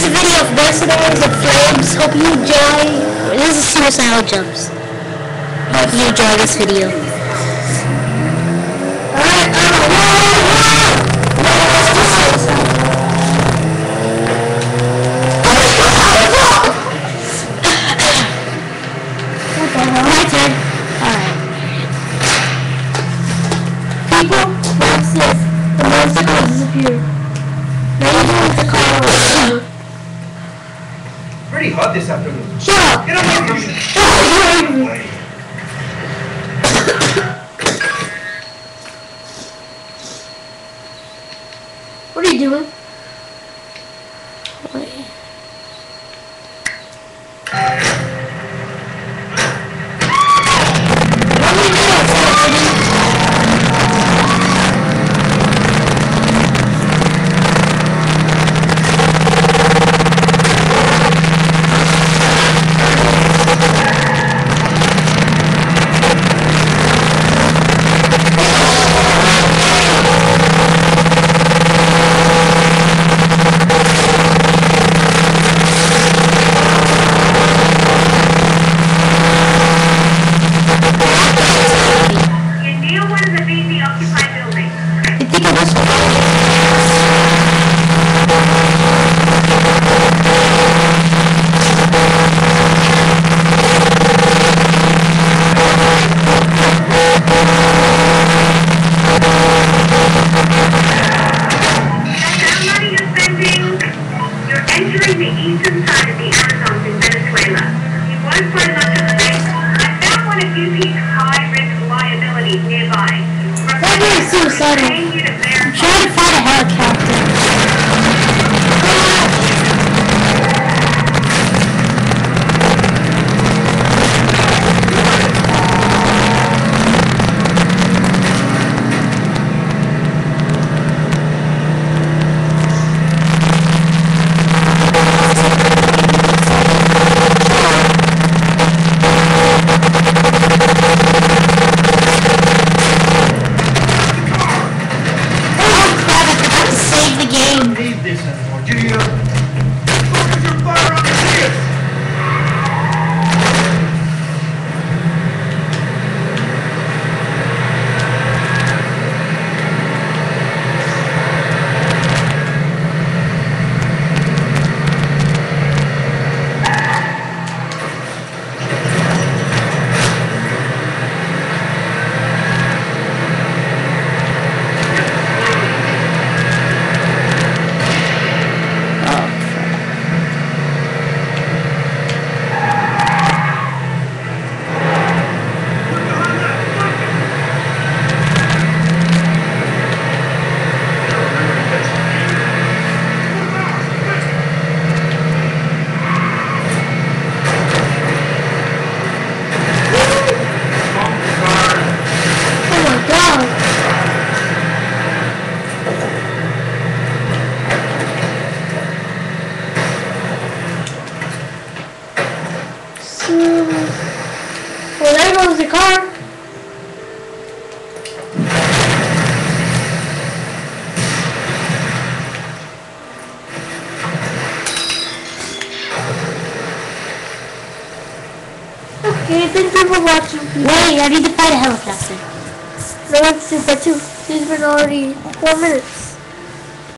is a video of mercenaries and flames. Hope you enjoy. This is suicidal jumps. Hope you enjoy this video. My turn. Alright. People, watch this. The monster will disappear. Now you do with the car. Pretty hot this afternoon. Shut up! Get away from me! What are you doing? Wait. Entering the eastern side of the Amazon in Venezuela. You won't find much of the base. I found one of UP's high-risk liabilities nearby. That is suicidal. I'm trying to find a helicopter. Well, there goes the car. Okay, thank you for watching. Wait, I need to find a helicopter. No, it's 2 by 2. It's been already 4 minutes.